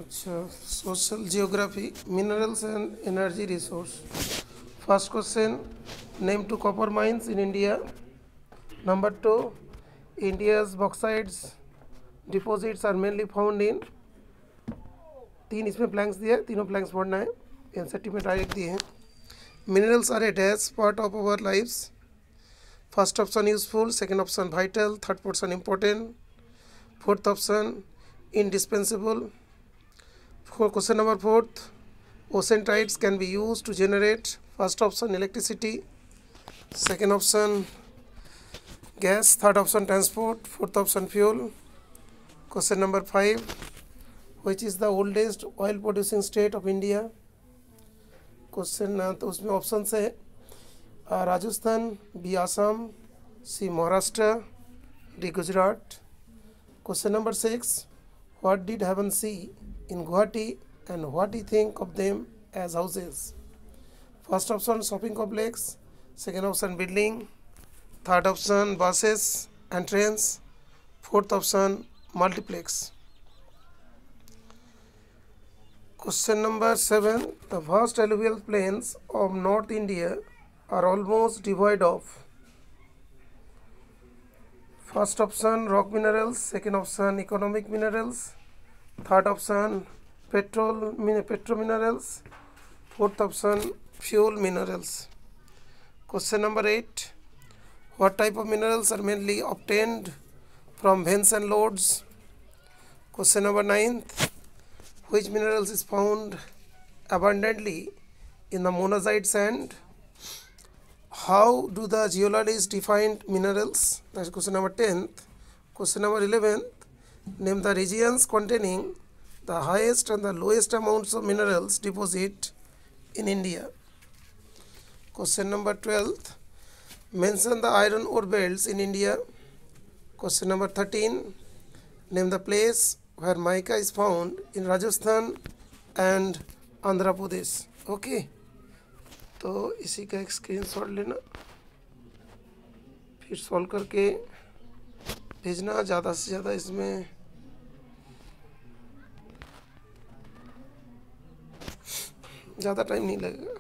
Social geography, minerals and energy resource. First question, name 2 copper mines in India. Number 2, India's bauxite deposits are mainly found in. 3 इसमें blanks दिए हैं, तीनों blanks पढ़ना है, NCERT में direct दिए हैं. Minerals are a dash part of our lives. First option useful, second option vital, third option important, fourth option indispensable. For question number 4, ocean tides can be used to generate. First option electricity, second option gas, third option transport, fourth option fuel. Question number 5, which is the oldest oil producing state of India? Question तो उसमें option है Rajasthan, B Assam, C Maharashtra, D Gujarat. Question number 6, what did heaven see in Guwahati and what you think of them as houses? First option shopping complex, second option building, third option buses and trains, fourth option multiplex. Question number 7, the vast alluvial plains of North India are almost devoid of. First option rock minerals, second option economic minerals, third option petro minerals, fourth option fuel minerals. Question number 8, what type of minerals are mainly obtained from veins and lodes? Question number 9, which minerals is found abundantly in the monazite sand? How do the geologists define minerals? That's question number 10th. Question number 11th, name the regions containing the highest and the lowest amounts of minerals deposit in India. Question number 12th, mention the iron ore belts in India. Question number 13, name the place where mica is found in Rajasthan and Andhra Pradesh. Okay, तो इसी का एक screenshot लेना, फिर solve करके भेजना. ज़्यादा से ज़्यादा इसमें ज़्यादा टाइम नहीं लगेगा.